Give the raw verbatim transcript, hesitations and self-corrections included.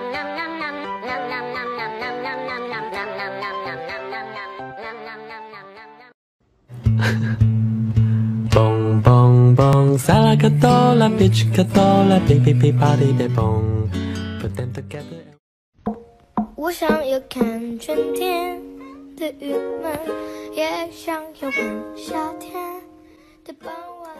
蹦蹦蹦，萨拉卡多拉，别去卡多拉，别别别，party 别蹦。Put them together。 我想要看春天的郁闷，也想要闻夏天的傍晚。